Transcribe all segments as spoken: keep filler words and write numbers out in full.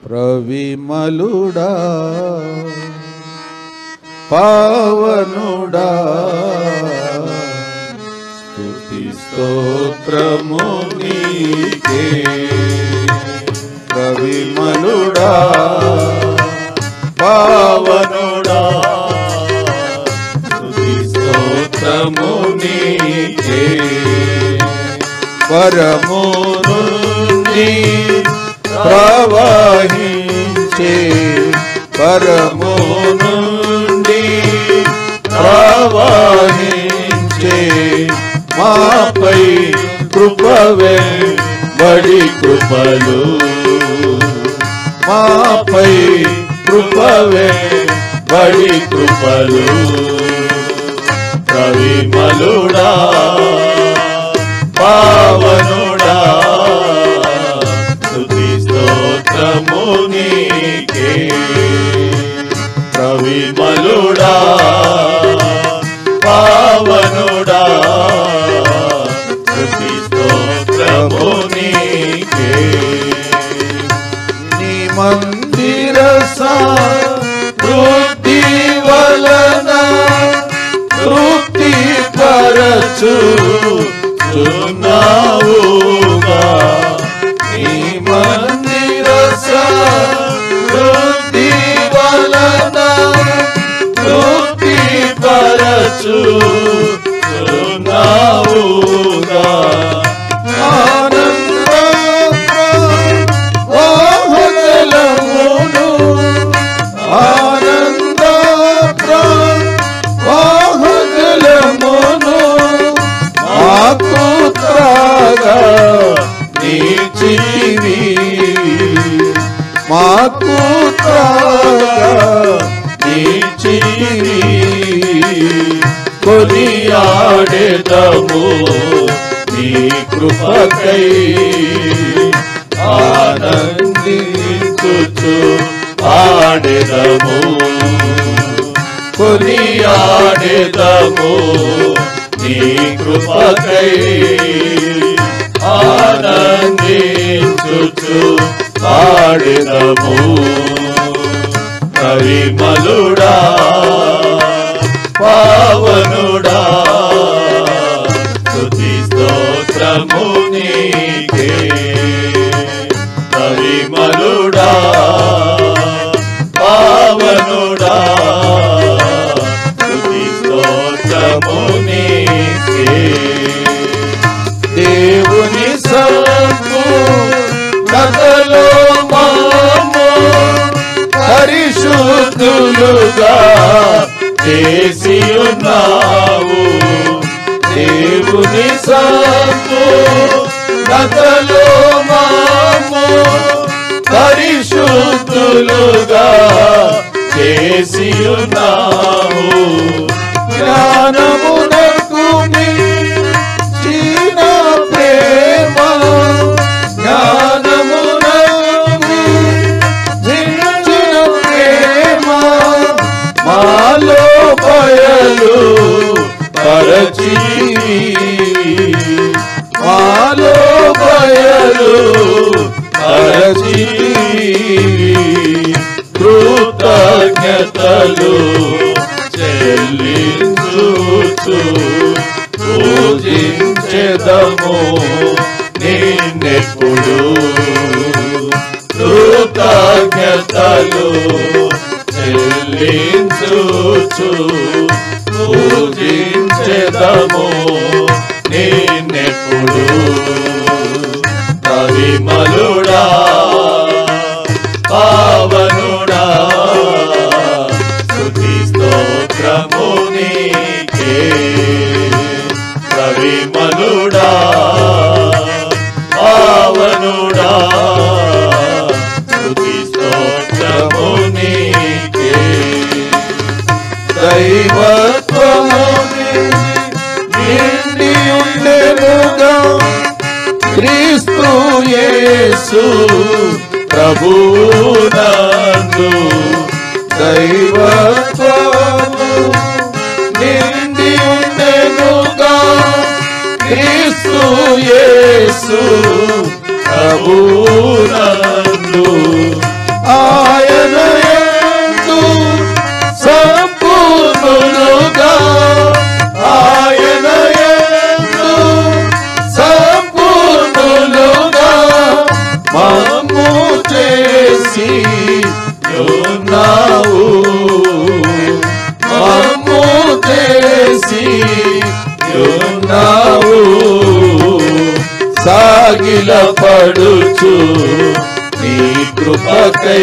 ప్రవిమలుడా పావనుడా స్తుతి స్తోత్రము నీకే. ప్రవిమలుడా పావనుడా స్తుతి స్తోత్రము నీకే. పరము నుండి ప్రవహించే పరము నుండి ప్రవహించే మాపై కృపవే బడి కృపలు మాపై కృపవే బడి కృపలు. ప్రవిమలుడా పావనుడా స్తుతి స్తోత్రము నీకే. ప్రవిమలుడా పావనుడా స్తుతి స్తోత్రము నీకే. నీ మందిర సమృద్ధి వలన తృప్తి పరచు చున్నావుగా. నీ మందిర సమృద్ధి వలన తృప్తి పరచు చున్నావుగా. ఆనంద ప్రవాహజలమును ఆనంద ప్రవాహజలమును మాకు త్రాగా నీచితివి మాకు త్రాగా నీచితివి. కొనియాడెదము నీ కృపకై ఆనందించుచు పాడెదము. కొనియాడెదము నీ కృపకై ఆనందించుచు పాడెదము. ప్రవిమలుడా పావనుడా స్తుతి స్తోత్రము నీకే. ప్రవిమలుడా పావనుడా స్తుతి స్తోత్రము నీకే. దేవుని సత్తు కథలో మాము పరిశుద్ధులుగా చేసి ఉన్నావు. దేవుని సత్తు కథలో మాము పరిశుద్ధులుగా చేసి ఉన్నావు. జ్ఞానమునకు మించిన ప్రేమ జ్ఞానమునకు మించిన ప్రేమ మాలో బయలు పరచితివి మాలో బయలు పరచితివి. కృతజ్ఞతలు చెల్లించుచు పూజించెదము నిన్నెప్పుడు. కృతజ్ఞతలు చెల్లించుచు పూజించెదము నిన్నెప్పుడు. ప్రవిమలుడా పావనుడా స్తుతి స్తోత్రము నీకే. ప్రవిమలుడా పావనుడా స్తుతి స్తోత్రము నీకే. దైవత్వము నిండి ఉండెనుగా క్రీస్తు యేసు ప్రభువునందు. దైవత్వము నిండి ఉండెనుగా క్రీస్తు యేసు ప్రభువునందు. నిలిచి ఉన్నావు మమ్ము చేసి ఉన్నావు సాగిల పడుచు నీ కృపకై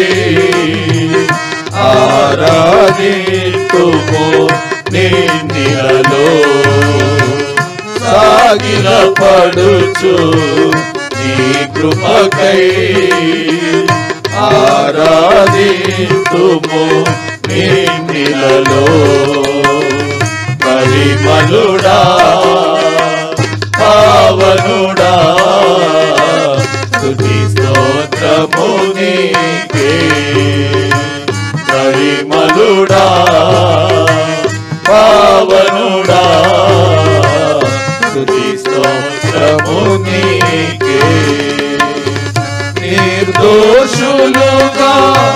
ఆరాధింతుము నిన్నిలలో సాగిల పడుచు నీ కృపకై ఆరాధింతుము నిన్నిలలో పరిమళుడా పావనుడా స్తుతి స్తోత్రము నీకే పరిమళుడా పావనుడా స్తుతి స్తోత్రము నీకే నిర్దోషులుగా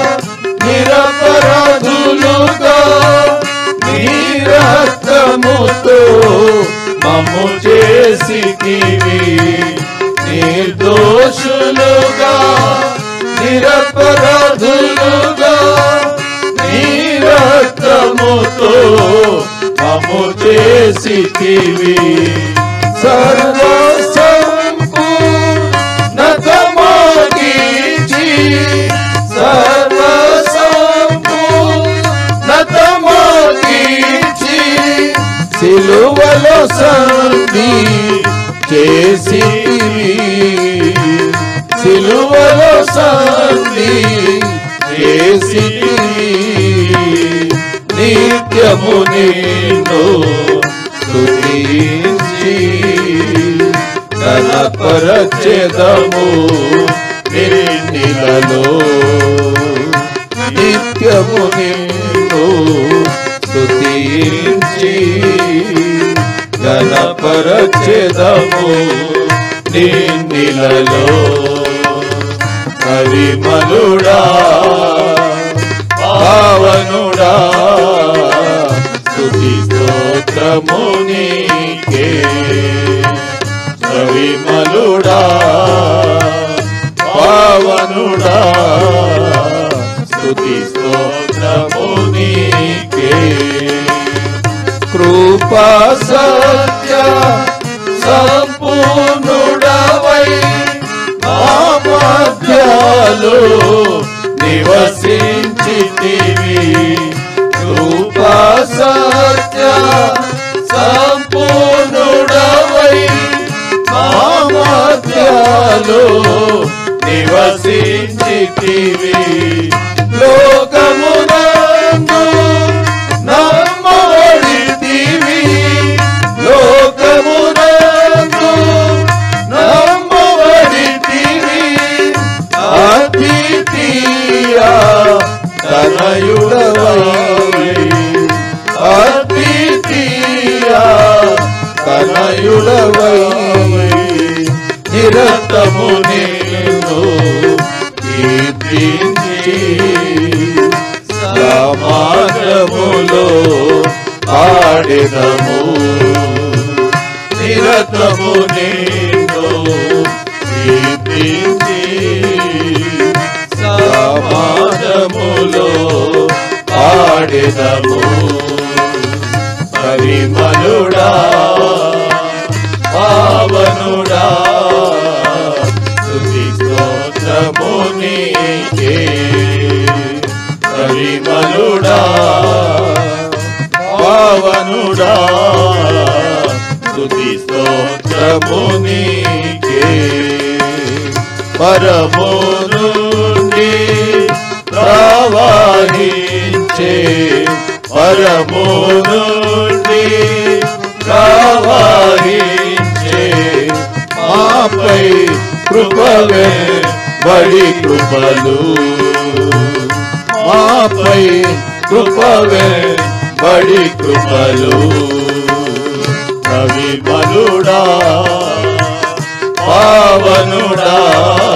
నిరపరాధులుగా నీ రక్తముతో మమ్ము చేసితివి నిర్దోషులుగా నిరపరాధులుగా నీ రక్తముతో మమ్ము చేసితివి సర్వ సంపూర్ణతమాగిచి సర్వ సంపూర్ణతమాగిచి సిలువలో సంధి చేసితివి సిలువలో సంధి చేసితివి నిత్యము నిన్ను స్తుతించి ఘనపరచెదము నిన్నిలలో నిత్యము నిన్ను స్తుతించి ఘనపరచెదము నిన్నిలలో పరిమళుడా పావనుడా స్తుతి స్తోత్రము నీకే పరిమళుడా పావనుడా స్తుతి స్తోత్రము నీకే కృపా సత్య సంపూర్ణుడవై మా మధ్యలో నివసించితివి కృపా సత్య సంపూర్ణుడవై మా మధ్యలో నివసించితివి లోకమునందు నమ్మబడితివి లోకమునందు నమ్మబడితివి అద్వితీయ తనయుడవై అద్వితీయ తనయుడవై నిరతము నేను కీర్తించి సమాజములో పాడెదము నిరతము నేను కీర్తించి సమాజములో పాడెదము పరిమళుడా పావనుడా స్తుతి స్తోత్రము నీకే పరిమళుడా పావనుడా స్తుతి స్తోత్రము నీకే పరము నుండి ప్రవహించే పరము నుండి ప్రవహించే మాపై కృపవే బడి కృపలు మాపై కృపవే బడి కృపలు పరిమళుడా పావనుడా